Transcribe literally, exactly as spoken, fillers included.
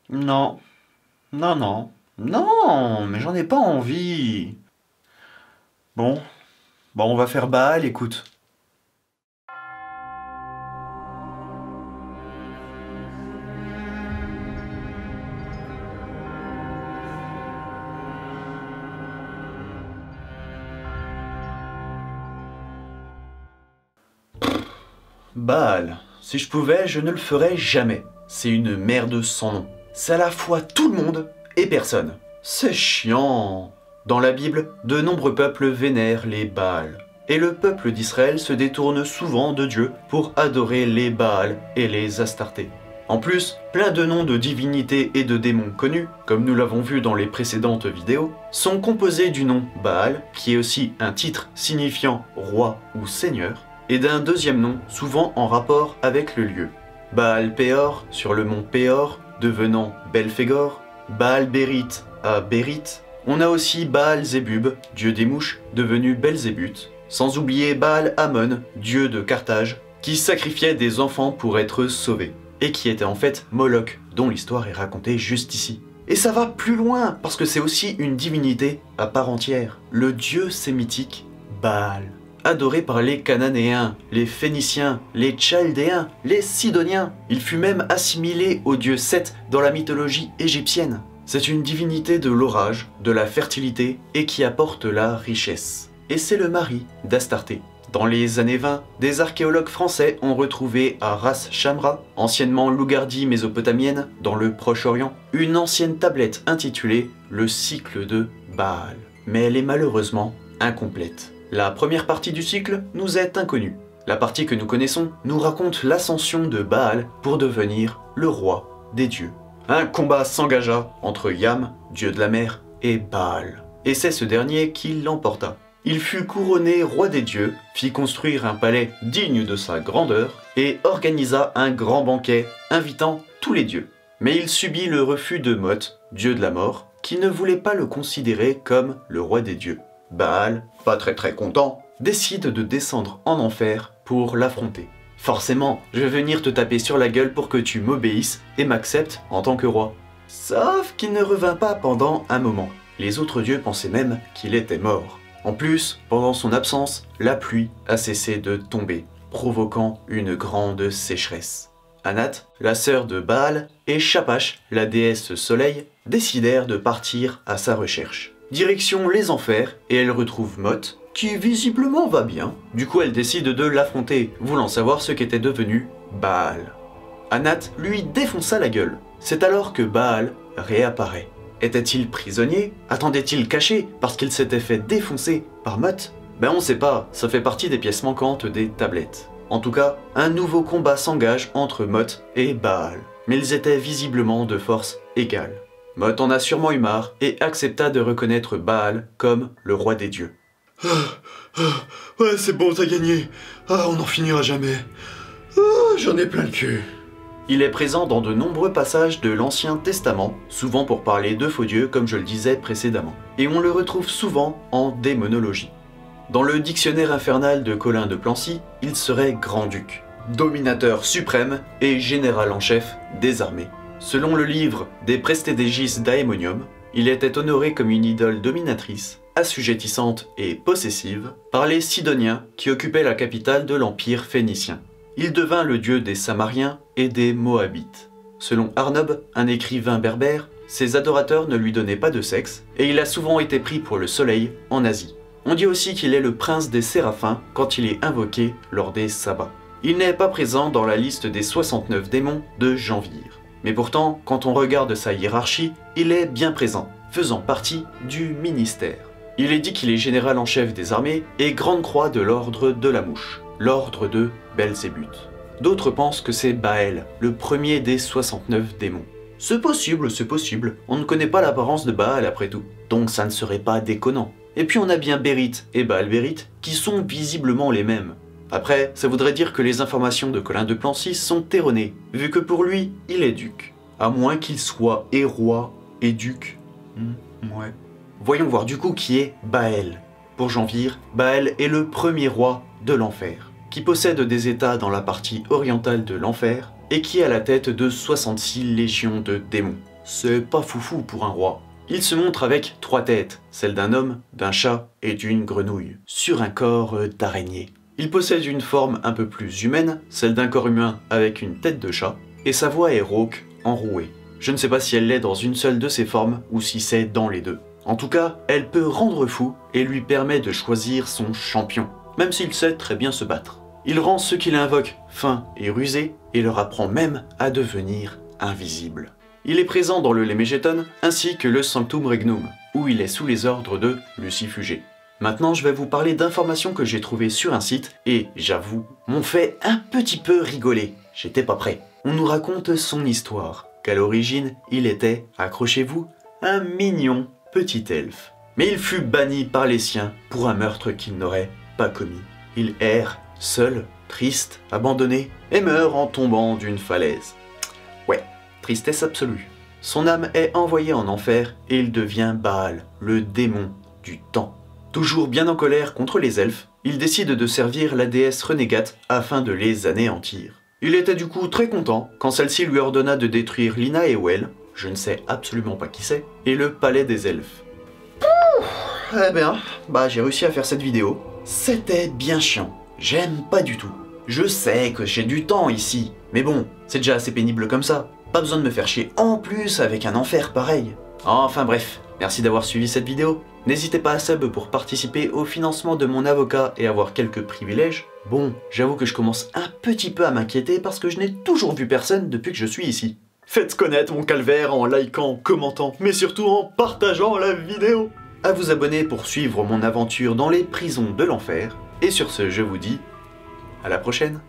Non, non, non, non, mais j'en ai pas envie. Bon, bon, on va faire Baal, écoute. Baal, si je pouvais, je ne le ferais jamais. C'est une merde sans nom. C'est à la fois tout le monde et personne. C'est chiant. Dans la Bible, de nombreux peuples vénèrent les Baals. Et le peuple d'Israël se détourne souvent de Dieu pour adorer les Baals et les Astartés. En plus, plein de noms de divinités et de démons connus, comme nous l'avons vu dans les précédentes vidéos, sont composés du nom Baal, qui est aussi un titre signifiant roi ou seigneur, et d'un deuxième nom souvent en rapport avec le lieu. Baal Péor sur le mont Péor, devenant Belphégor, Baal Bérite à Bérite. On a aussi Baal Zébub, dieu des mouches, devenu Belzébuth, sans oublier Baal Ammon, dieu de Carthage, qui sacrifiait des enfants pour être sauvés, et qui était en fait Moloch, dont l'histoire est racontée juste ici. Et ça va plus loin, parce que c'est aussi une divinité à part entière, le dieu sémitique Baal. Adoré par les Cananéens, les Phéniciens, les Chaldéens, les Sidoniens. Il fut même assimilé au dieu Seth dans la mythologie égyptienne. C'est une divinité de l'orage, de la fertilité et qui apporte la richesse. Et c'est le mari d'Astarté. Dans les années vingt, des archéologues français ont retrouvé à Ras Shamra, anciennement Lougardie mésopotamienne, dans le Proche-Orient, une ancienne tablette intitulée « Le cycle de Baal ». Mais elle est malheureusement incomplète. La première partie du cycle nous est inconnue. La partie que nous connaissons nous raconte l'ascension de Baal pour devenir le roi des dieux. Un combat s'engagea entre Yam, dieu de la mer, et Baal. Et c'est ce dernier qui l'emporta. Il fut couronné roi des dieux, fit construire un palais digne de sa grandeur et organisa un grand banquet invitant tous les dieux. Mais il subit le refus de Mot, dieu de la mort, qui ne voulait pas le considérer comme le roi des dieux. Baal, pas très très content, décide de descendre en enfer pour l'affronter. Forcément, je vais venir te taper sur la gueule pour que tu m'obéisses et m'acceptes en tant que roi. Sauf qu'il ne revint pas pendant un moment. Les autres dieux pensaient même qu'il était mort. En plus, pendant son absence, la pluie a cessé de tomber, provoquant une grande sécheresse. Anat, la sœur de Baal, et Shamash, la déesse soleil, décidèrent de partir à sa recherche. Direction les enfers, et elle retrouve Mot, qui visiblement va bien. Du coup, elle décide de l'affronter, voulant savoir ce qu'était devenu Baal. Anat lui défonça la gueule. C'est alors que Baal réapparaît. Était-il prisonnier? Attendait-il caché parce qu'il s'était fait défoncer par Mot? Ben on sait pas, ça fait partie des pièces manquantes des tablettes. En tout cas, un nouveau combat s'engage entre Mot et Baal. Mais ils étaient visiblement de force égale. Mot en a sûrement eu marre et accepta de reconnaître Baal comme le roi des dieux. Ah, ah, ouais, c'est bon, t'as gagné. Ah, on n'en finira jamais. Ah, j'en ai plein le cul. Il est présent dans de nombreux passages de l'Ancien Testament, souvent pour parler de faux dieux comme je le disais précédemment. Et on le retrouve souvent en démonologie. Dans le dictionnaire infernal de Colin de Plancy, il serait grand-duc, dominateur suprême et général en chef des armées. Selon le livre des Prestégis d'Aemonium, il était honoré comme une idole dominatrice, assujettissante et possessive, par les Sidoniens qui occupaient la capitale de l'Empire phénicien. Il devint le dieu des Samariens et des Moabites. Selon Arnob, un écrivain berbère, ses adorateurs ne lui donnaient pas de sexe, et il a souvent été pris pour le soleil en Asie. On dit aussi qu'il est le prince des séraphins quand il est invoqué lors des sabbats. Il n'est pas présent dans la liste des soixante-neuf démons de Janvir. Mais pourtant, quand on regarde sa hiérarchie, il est bien présent, faisant partie du ministère. Il est dit qu'il est général en chef des armées et grande croix de l'ordre de la mouche, l'ordre de Belzébuth. D'autres pensent que c'est Baal, le premier des soixante-neuf démons. C'est possible, c'est possible, on ne connaît pas l'apparence de Baal après tout, donc ça ne serait pas déconnant. Et puis on a bien Bérite et Baal-Bérite qui sont visiblement les mêmes. Après, ça voudrait dire que les informations de Colin de Plancy sont erronées, vu que pour lui, il est duc. À moins qu'il soit et roi et duc. Hmm, ouais. Voyons voir du coup qui est Baal. Pour Janvir, Baal est le premier roi de l'enfer, qui possède des états dans la partie orientale de l'enfer, et qui est à la tête de soixante-six légions de démons. c'est pas foufou pour un roi. Il se montre avec trois têtes, celle d'un homme, d'un chat et d'une grenouille, sur un corps d'araignée. Il possède une forme un peu plus humaine, celle d'un corps humain avec une tête de chat, et sa voix est rauque, enrouée. Je ne sais pas si elle l'est dans une seule de ces formes ou si c'est dans les deux. En tout cas, elle peut rendre fou et lui permet de choisir son champion, même s'il sait très bien se battre. Il rend ceux qui l'invoquent fins et rusés et leur apprend même à devenir invisible. Il est présent dans le Lemegeton ainsi que le Sanctum Regnum, où il est sous les ordres de Lucifugé. Maintenant, je vais vous parler d'informations que j'ai trouvées sur un site et, j'avoue, m'ont fait un petit peu rigoler. J'étais pas prêt. On nous raconte son histoire, qu'à l'origine, il était, accrochez-vous, un mignon petit elfe. Mais il fut banni par les siens pour un meurtre qu'il n'aurait pas commis. Il erre, seul, triste, abandonné, et meurt en tombant d'une falaise. Ouais, tristesse absolue. Son âme est envoyée en enfer et il devient Baal, le démon du temps. Toujours bien en colère contre les elfes, il décide de servir la déesse renégate afin de les anéantir. Il était du coup très content quand celle-ci lui ordonna de détruire Lina et Well, je ne sais absolument pas qui c'est, et le palais des elfes. Pouh, eh bien, bah j'ai réussi à faire cette vidéo. C'était bien chiant, j'aime pas du tout. Je sais que j'ai du temps ici, mais bon, c'est déjà assez pénible comme ça. Pas besoin de me faire chier en plus avec un enfer pareil. Enfin bref, merci d'avoir suivi cette vidéo. N'hésitez pas à sub pour participer au financement de mon avocat et avoir quelques privilèges. Bon, j'avoue que je commence un petit peu à m'inquiéter parce que je n'ai toujours vu personne depuis que je suis ici. Faites connaître mon calvaire en likant, commentant, mais surtout en partageant la vidéo. À vous abonner pour suivre mon aventure dans les prisons de l'enfer. Et sur ce, je vous dis à la prochaine.